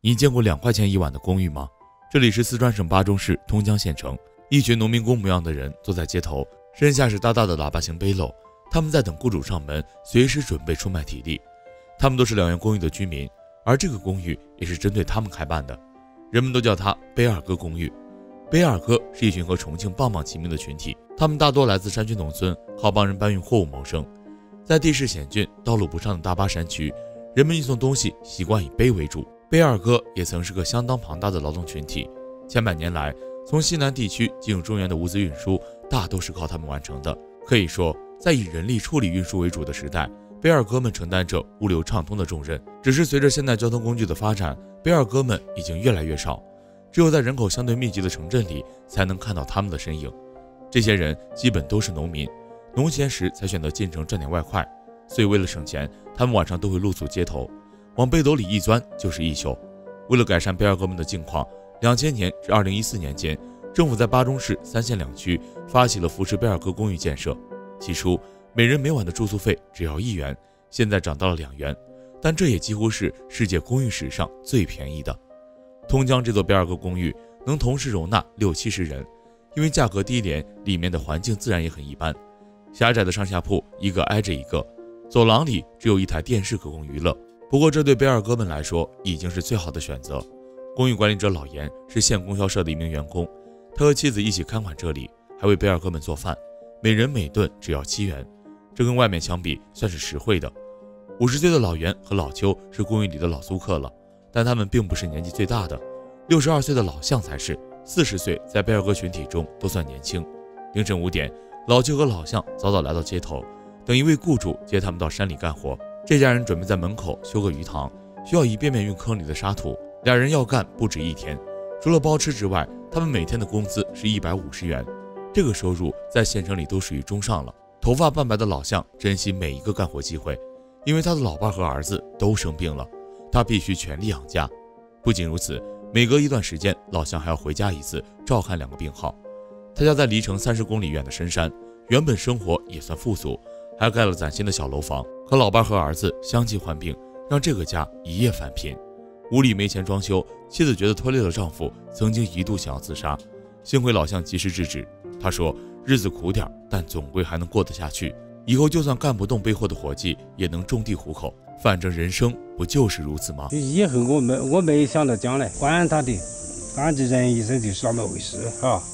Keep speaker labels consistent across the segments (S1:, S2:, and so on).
S1: 你见过2块钱一晚的公寓吗？这里是四川省巴中市通江县城，一群农民工模样的人坐在街头，身下是大大的喇叭形背篓，他们在等雇主上门，随时准备出卖体力。他们都是2元公寓的居民，而这个公寓也是针对他们开办的，人们都叫它贝尔哥公寓。贝尔哥是一群和重庆棒棒齐名的群体，他们大多来自山区农村，靠帮人搬运货物谋生。在地势险峻、道路不畅的大巴山区，人们运送东西习惯以背为主。贝尔哥也曾是个相当庞大的劳动群体，千百年来，从西南地区进入中原的物资运输，大都是靠他们完成的。可以说，在以人力处理运输为主的时代，贝尔哥们承担着物流畅通的重任。只是随着现代交通工具的发展，贝尔哥们已经越来越少，只有在人口相对密集的城镇里，才能看到他们的身影。这些人基本都是农民，农闲时才选择进城赚点外快，所以为了省钱，他们晚上都会露宿街头，往背斗里一钻就是一宿。为了改善贝尔哥们的境况，2000年至2014年间，政府在巴中市3县2区发起了扶持贝尔哥公寓建设。起初，每人每晚的住宿费只要1元，现在涨到了2元，但这也几乎是世界公寓史上最便宜的。通江这座贝尔哥公寓能同时容纳60-70人，因为价格低廉，里面的环境自然也很一般。狭窄的上下铺一个挨着一个，走廊里只有1台电视可供娱乐。不过这对贝尔哥们来说已经是最好的选择。公寓管理者老严是县供销社的一名员工，他和妻子一起看管这里，还为贝尔哥们做饭，每人每顿只要7元，这跟外面相比算是实惠的。50岁的老袁和老邱是公寓里的老租客了，但他们并不是年纪最大的，62岁的老向才是，40岁在贝尔哥群体中都算年轻。凌晨5点，老邱和老向早早来到街头，等一位雇主接他们到山里干活。这家人准备在门口修个鱼塘，需要一遍遍运坑里的沙土，2人要干不止1天。除了包吃之外，他们每天的工资是150元，这个收入在县城里都属于中上了。头发半白的老向珍惜每一个干活机会，因为他的老伴和儿子都生病了，他必须全力养家。不仅如此，每隔一段时间，老向还要回家一次照看2个病号。他家在离城30公里远的深山，原本生活也算富足，还盖了崭新的小楼房。可老伴和儿子相继患病，让这个家一夜翻贫，屋里没钱装修，妻子觉得拖累了丈夫，曾经一度想要自杀，幸亏老向及时制止。他说日子苦点，但总归还能过得下去，以后就算干不动背货的活计，也能种地糊口，反正人生不就是如此吗？
S2: 以后我没想到将来管他的，反正人一生就是那么回事哈。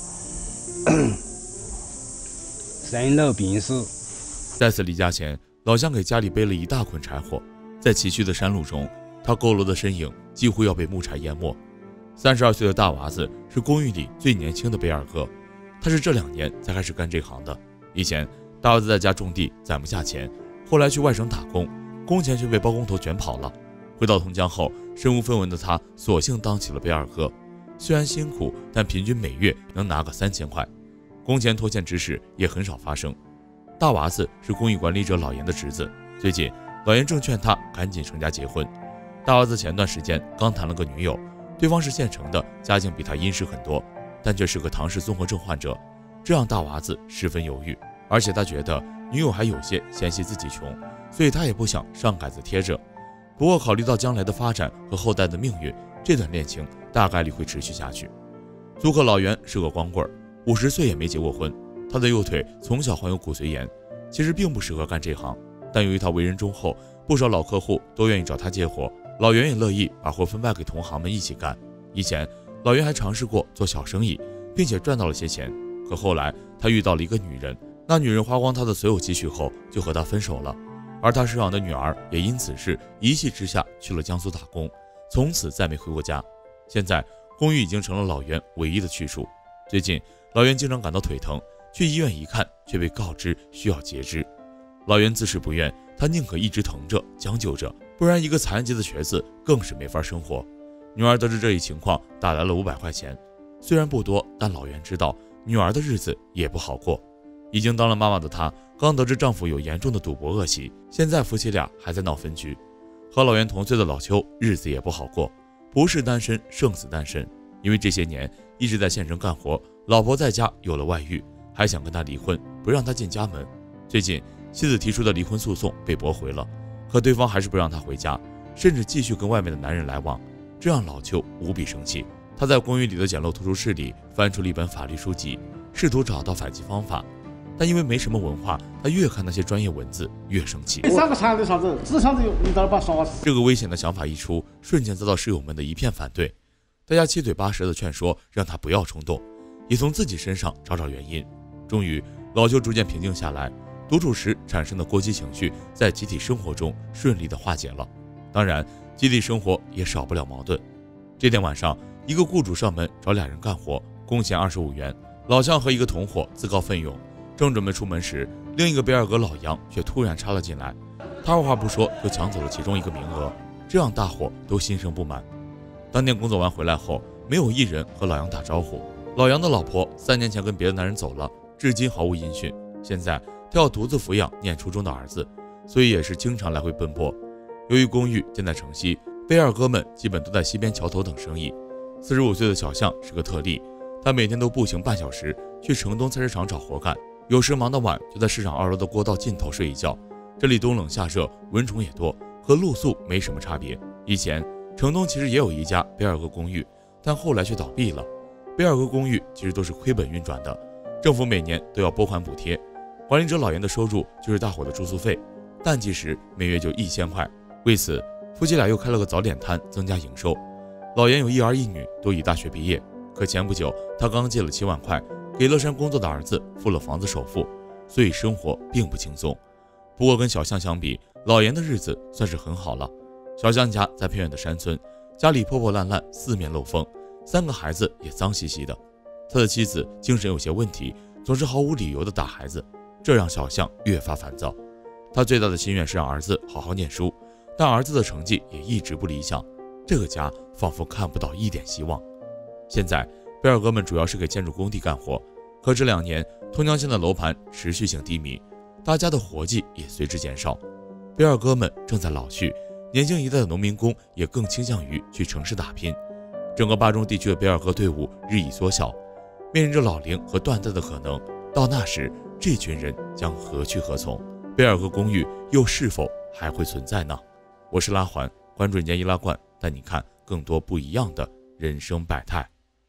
S2: 生老病死。
S1: 再次离家前，老向给家里背了一大捆柴火，在崎岖的山路中，他佝偻的身影几乎要被木柴淹没。32岁的大娃子是公寓里最年轻的贝尔哥，他是这2年才开始干这行的。以前大娃子在家种地攒不下钱，后来去外省打工，工钱却被包工头卷跑了。回到通江后，身无分文的他索性当起了贝尔哥，虽然辛苦，但平均每月能拿个3000块，工钱拖欠之事也很少发生。大娃子是公寓管理者老严的侄子，最近老严正劝他赶紧成家结婚。大娃子前段时间刚谈了个女友，对方是县城的，家境比他殷实很多，但却是个唐氏综合症患者，这让大娃子十分犹豫。而且他觉得女友还有些嫌弃自己穷，所以他也不想上杆子贴着。不过考虑到将来的发展和后代的命运，这段恋情大概率会持续下去。租客老袁是个光棍，50岁也没结过婚，他的右腿从小患有骨髓炎，其实并不适合干这行，但由于他为人忠厚，不少老客户都愿意找他接活，老袁也乐意把活分外给同行们一起干。以前老袁还尝试过做小生意，并且赚到了些钱，可后来他遇到了一个女人，那女人花光他的所有积蓄后就和他分手了，而他收养的女儿也因此事一气之下去了江苏打工，从此再没回过家。现在公寓已经成了老袁唯一的去处。最近老袁经常感到腿疼，去医院一看，却被告知需要截肢。老袁自是不愿，他宁可一直疼着将就着，不然一个残疾的瘸子更是没法生活。女儿得知这一情况，打来了500块钱，虽然不多，但老袁知道女儿的日子也不好过。已经当了妈妈的她，刚得知丈夫有严重的赌博恶习，现在夫妻俩还在闹分居。和老袁同岁的老邱日子也不好过，不是单身胜似单身，因为这些年一直在县城干活，老婆在家有了外遇，还想跟他离婚，不让他进家门。最近妻子提出的离婚诉讼被驳回了，可对方还是不让他回家，甚至继续跟外面的男人来往。 这让老邱无比生气。他在公寓里的简陋图书室里翻出了一本法律书籍，试图找到反击方法，但因为没什么文化，他越看那些专业文字越生气。
S3: 第三个查的啥子？只想着你到把杀死。
S1: 这个危险的想法一出，瞬间遭到室友们的一片反对。大家七嘴八舌的劝说，让他不要冲动，也从自己身上找原因。终于，老邱逐渐平静下来，独处时产生的过激情绪在集体生活中顺利的化解了。当然，集体生活也少不了矛盾。这天晚上，一个雇主上门找俩人干活，工钱25元。老向和一个同伙自告奋勇，正准备出门时，另一个贝尔格老杨却突然插了进来。他二话不说就抢走了其中一个名额，这让大伙都心生不满。当天工作完回来后，没有一人和老杨打招呼。老杨的老婆3年前跟别的男人走了，至今毫无音讯。现在他要独自抚养念初中的儿子，所以也是经常来回奔波。由于公寓建在城西，贝尔哥们基本都在西边桥头等生意。45岁的小向是个特例，他每天都步行半小时去城东菜市场找活干，有时忙到晚就在市场2楼的过道尽头睡一觉。这里冬冷夏热，蚊虫也多，和露宿没什么差别。以前城东其实也有一家贝尔格公寓，但后来却倒闭了。贝尔格公寓其实都是亏本运转的，政府每年都要拨款补贴，管理者老严的收入就是大伙的住宿费，淡季时每月就1000块。为此，夫妻俩又开了个早点摊，增加营收。老严有一儿一女，都已大学毕业，可前不久他刚借了7万块，给乐山工作的儿子付了房子首付，所以生活并不轻松。不过跟小向相比，老严的日子算是很好了。小向家在偏远的山村，家里破破烂烂，四面漏风，3个孩子也脏兮兮的。他的妻子精神有些问题，总是毫无理由的打孩子，这让小向越发烦躁。他最大的心愿是让儿子好好念书，但儿子的成绩也一直不理想，这个家仿佛看不到一点希望。现在贝尔哥们主要是给建筑工地干活，可这2年通江县的楼盘持续性低迷，大家的活计也随之减少。贝尔哥们正在老去，年轻一代的农民工也更倾向于去城市打拼，整个巴中地区的贝尔格队伍日益缩小，面临着老龄和断代的可能。到那时，这群人将何去何从？贝尔格公寓又是否还会存在呢？我是拉环，关注人间易拉罐，带你看更多不一样的人生百态。